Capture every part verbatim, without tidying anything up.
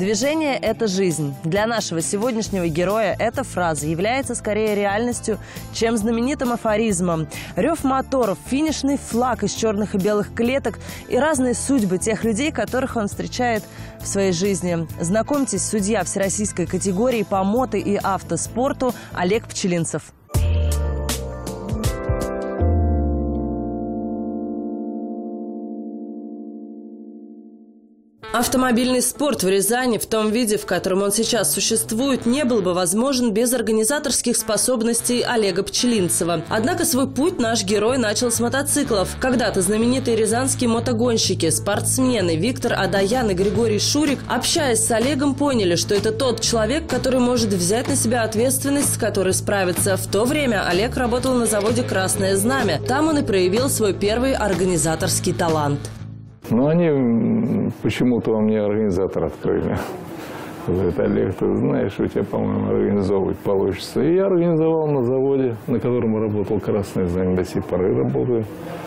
Движение – это жизнь. Для нашего сегодняшнего героя эта фраза является скорее реальностью, чем знаменитым афоризмом. Рев моторов, финишный флаг из черных и белых клеток и разные судьбы тех людей, которых он встречает в своей жизни. Знакомьтесь, судья всероссийской категории по мото- и автоспорту Олег Пчелинцев. Автомобильный спорт в Рязани в том виде, в котором он сейчас существует, не был бы возможен без организаторских способностей Олега Пчелинцева. Однако свой путь наш герой начал с мотоциклов. Когда-то знаменитые рязанские мотогонщики, спортсмены Виктор Адаян и Григорий Шурик, общаясь с Олегом, поняли, что это тот человек, который может взять на себя ответственность, с которой справиться. В то время Олег работал на заводе «Красное знамя». Там он и проявил свой первый организаторский талант. Ну, они почему-то во мне организатор открыли. Говорит: Олег, ты знаешь, у тебя, по-моему, организовывать получится. И я организовал на заводе, на котором работал «Красное знамя», до сих пор и работаю,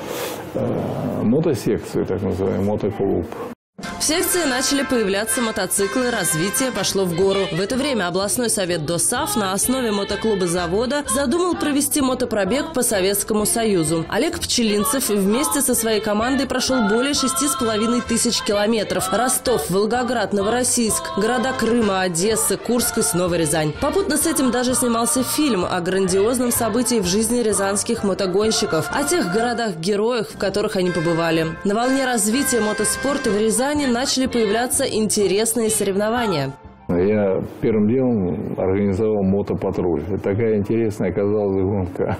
мотосекцию, так называемый, мотоклуб. В секции начали появляться мотоциклы, развитие пошло в гору. В это время областной совет ДОСААФ на основе мотоклуба завода задумал провести мотопробег по Советскому Союзу. Олег Пчелинцев вместе со своей командой прошел более шести с половиной тысяч километров. Ростов, Волгоград, Новороссийск, города Крыма, Одесса, Курск и снова Рязань. Попутно с этим даже снимался фильм о грандиозном событии в жизни рязанских мотогонщиков, о тех городах-героях, в которых они побывали. На волне развития мотоспорта в Рязани начали появляться интересные соревнования. Я первым делом организовал мотопатруль. Такая интересная оказалась гонка.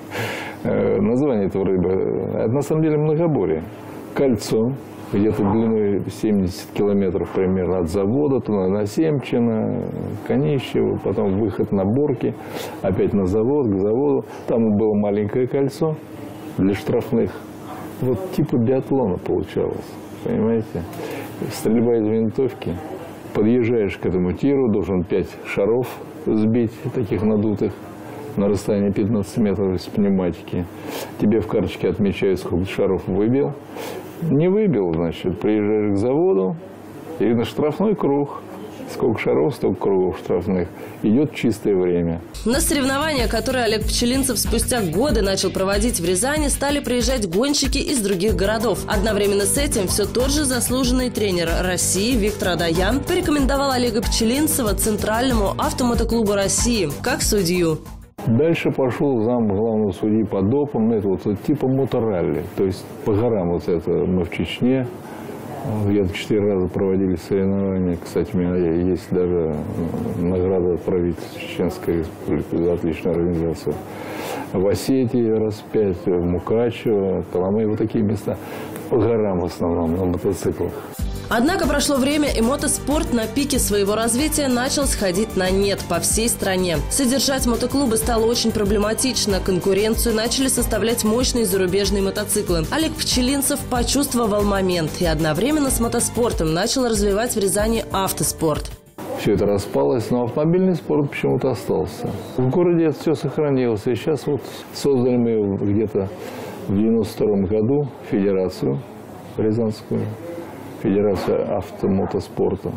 Название этого рыба. Это на самом деле многоборье. Кольцо, где-то длиной семьдесят километров примерно от завода, туда на Семчино, Конищево, потом выход на Борки, опять на завод, к заводу. Там было маленькое кольцо для штрафных. Вот типа биатлона получалось. Понимаете? Стрельба из винтовки. Подъезжаешь к этому тиру, должен пять шаров сбить, таких надутых, на расстоянии пятнадцать метров из пневматики. Тебе в карточке отмечают, сколько шаров выбил. Не выбил, значит, приезжаешь к заводу, и на штрафной круг. Сколько шаров, столько кругов штрафных. Идет чистое время. На соревнования, которые Олег Пчелинцев спустя годы начал проводить в Рязани, стали приезжать гонщики из других городов. Одновременно с этим все тот же заслуженный тренер России Виктор Адаян порекомендовал Олега Пчелинцева Центральному автомотоклубу России как судью. Дальше пошел зам главного судьи по допам. Это вот, вот типа моторалли. То есть по горам вот это мы в Чечне. Где-то четыре раза проводили соревнования. Кстати, у меня есть даже награда от правительства Чеченской Республики за отличную организацию. В Осетии раз пять, в Мукачево, Коломы, вот такие места. По горам в основном, на мотоциклах. Однако прошло время, и мотоспорт на пике своего развития начал сходить на нет по всей стране. Содержать мотоклубы стало очень проблематично. Конкуренцию начали составлять мощные зарубежные мотоциклы. Олег Пчелинцев почувствовал момент и одновременно с мотоспортом начал развивать в Рязани автоспорт. Все это распалось, но автомобильный спорт почему-то остался. В городе это все сохранилось. И сейчас вот создали мы где-то в девяносто втором году федерацию рязанскую. Федерация автомотоспорта,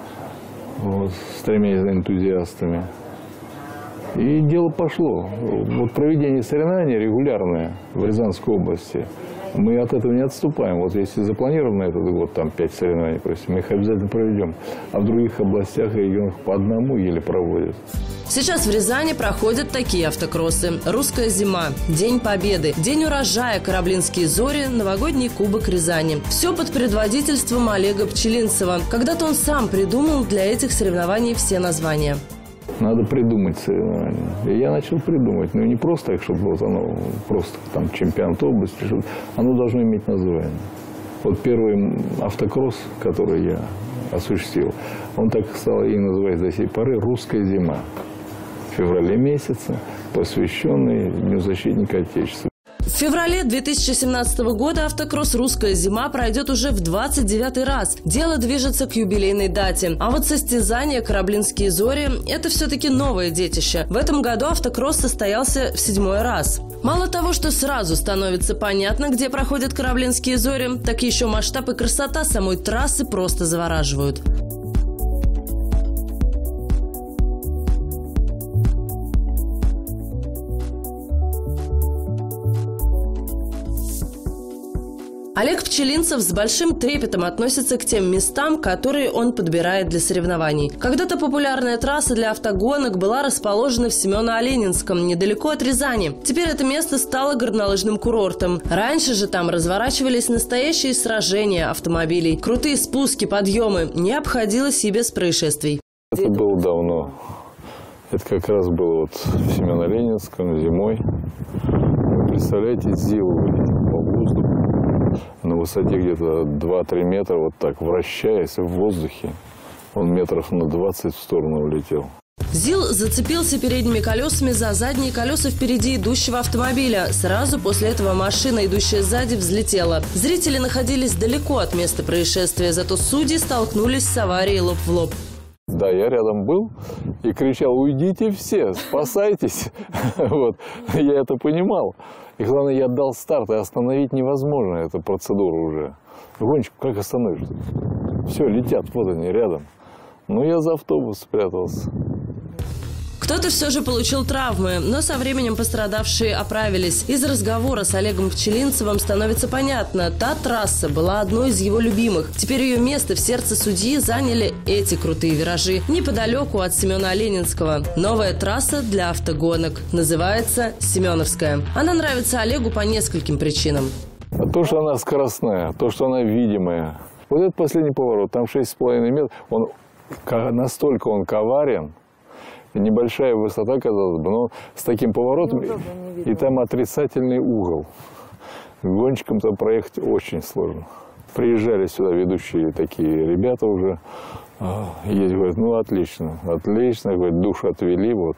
вот, с тремя энтузиастами. И дело пошло. Вот проведение соревнований регулярное в Рязанской области, мы от этого не отступаем. Вот если запланировано этот год, там пять соревнований, мы их обязательно проведем. А в других областях и регионах по одному еле проводят. Сейчас в Рязани проходят такие автокроссы: «Русская зима», «День Победы», «День урожая», «Кораблинские зори», «Новогодний кубок Рязани». Все под предводительством Олега Пчелинцева. Когда-то он сам придумал для этих соревнований все названия. Надо придумать соревнования. И я начал придумать. Ну, не просто так, чтобы вот оно просто там чемпионат области. Чтобы... Оно должно иметь название. Вот первый автокросс, который я осуществил, он так стал и называется до сей поры «Русская зима». В феврале месяце, посвященный Дню защитника Отечества. В феврале две тысячи семнадцатого года автокросс «Русская зима» пройдет уже в двадцать девятый раз. Дело движется к юбилейной дате. А вот состязание «Кораблинские зори» – это все-таки новое детище. В этом году автокросс состоялся в седьмой раз. Мало того, что сразу становится понятно, где проходят «Кораблинские зори», так еще масштаб и красота самой трассы просто завораживают. Олег Пчелинцев с большим трепетом относится к тем местам, которые он подбирает для соревнований. Когда-то популярная трасса для автогонок была расположена в Семено-Оленинском, недалеко от Рязани. Теперь это место стало горнолыжным курортом. Раньше же там разворачивались настоящие сражения автомобилей. Крутые спуски, подъемы. Не обходилось и без происшествий. Это было давно. Это как раз было вот в Семено-Оленинском зимой. Вы представляете, ЗИЛ по воздуху на высоте где-то два-три метра, вот так вращаясь в воздухе, он метров на двадцать в сторону улетел. ЗИЛ зацепился передними колесами за задние колеса впереди идущего автомобиля. Сразу после этого машина, идущая сзади, взлетела. Зрители находились далеко от места происшествия, зато судьи столкнулись с аварией лоб в лоб. Да, я рядом был и кричал: уйдите все, спасайтесь. Вот. Я это понимал. И главное, я дал старт, и остановить невозможно эту процедуру уже. Гонщик, как остановишь? Все, летят, вот они, рядом. Ну, я за автобус спрятался. Кто-то все же получил травмы, но со временем пострадавшие оправились. Из разговора с Олегом Пчелинцевым становится понятно, та трасса была одной из его любимых. Теперь ее место в сердце судьи заняли эти крутые виражи неподалеку от Семено-Оленинского. Новая трасса для автогонок. Называется Семеновская. Она нравится Олегу по нескольким причинам. А то, что она скоростная, то, что она видимая. Вот этот последний поворот, там шесть с половиной метров, он, настолько он коварен. Небольшая высота, казалось бы, но с таким поворотом, и там отрицательный угол. Гонщикам там проехать очень сложно. Приезжали сюда ведущие такие ребята уже, есть, говорят, ну отлично, отлично, говорят, душу отвели, вот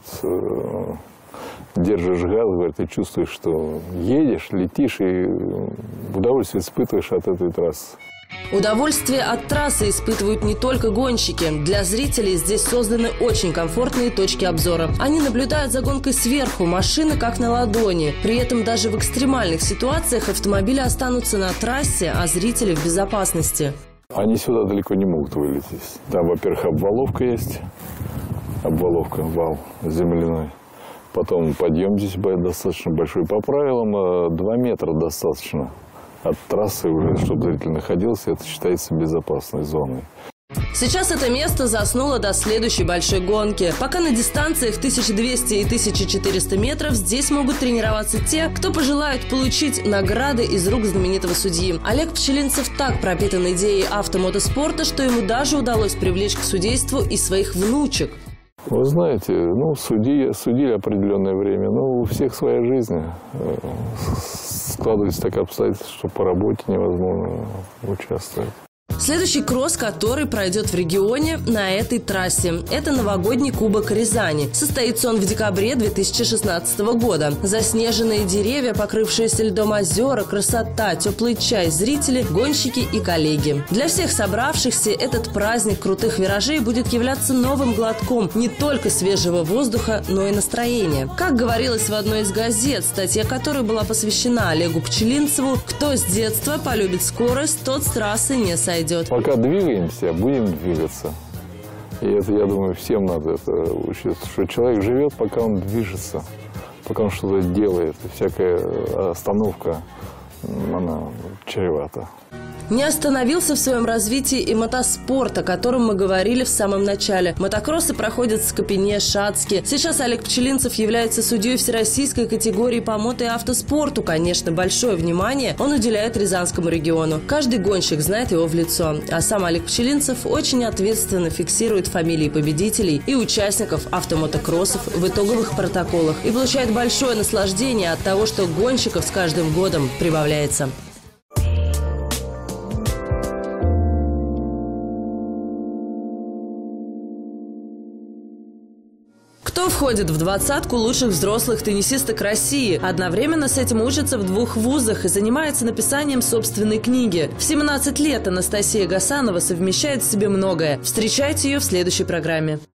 держишь газ, говорит, и чувствуешь, что едешь, летишь и удовольствие испытываешь от этой трассы. Удовольствие от трассы испытывают не только гонщики. Для зрителей здесь созданы очень комфортные точки обзора. Они наблюдают за гонкой сверху, машины как на ладони. При этом даже в экстремальных ситуациях автомобили останутся на трассе, а зрители в безопасности. Они сюда далеко не могут вылететь. Там, во-первых, обваловка есть. Обваловка, вал земляной. Потом подъем здесь будет достаточно большой. По правилам два метра достаточно. От трассы уже, чтобы зритель находился, это считается безопасной зоной. Сейчас это место заснуло до следующей большой гонки. Пока на дистанциях тысяча двести и тысяча четыреста метров здесь могут тренироваться те, кто пожелает получить награды из рук знаменитого судьи. Олег Пчелинцев так пропитан идеей автомотоспорта, что ему даже удалось привлечь к судейству и своих внучек. Вы знаете, ну, судили, судили определенное время, но у всех своя жизнь. Складывается такое обстоятельство, что по работе невозможно участвовать. Следующий кросс, который пройдет в регионе на этой трассе, это новогодний кубок Рязани. Состоится он в декабре две тысячи шестнадцатого года. Заснеженные деревья, покрывшиеся льдом озера, красота, теплый чай, зрители, гонщики и коллеги. Для всех собравшихся этот праздник крутых виражей будет являться новым глотком не только свежего воздуха, но и настроения. Как говорилось в одной из газет, статья которой была посвящена Олегу Пчелинцеву: кто с детства полюбит скорость, тот с трассы не сойдет. Пока двигаемся, будем двигаться. И это, я думаю, всем надо это учиться, что человек живет, пока он движется, пока он что-то делает. Всякая остановка, она чревата. Не остановился в своем развитии и мотоспорт, о котором мы говорили в самом начале. Мотокроссы проходят в Скопине, Шацке. Сейчас Олег Пчелинцев является судьей всероссийской категории по мото- и автоспорту. Конечно, большое внимание он уделяет Рязанскому региону. Каждый гонщик знает его в лицо. А сам Олег Пчелинцев очень ответственно фиксирует фамилии победителей и участников автомотокроссов в итоговых протоколах и получает большое наслаждение от того, что гонщиков с каждым годом прибавляется. Кто входит в двадцатку лучших взрослых теннисисток России? Одновременно с этим учится в двух вузах и занимается написанием собственной книги. В семнадцать лет Анастасия Гасанова совмещает в себе многое. Встречайте ее в следующей программе.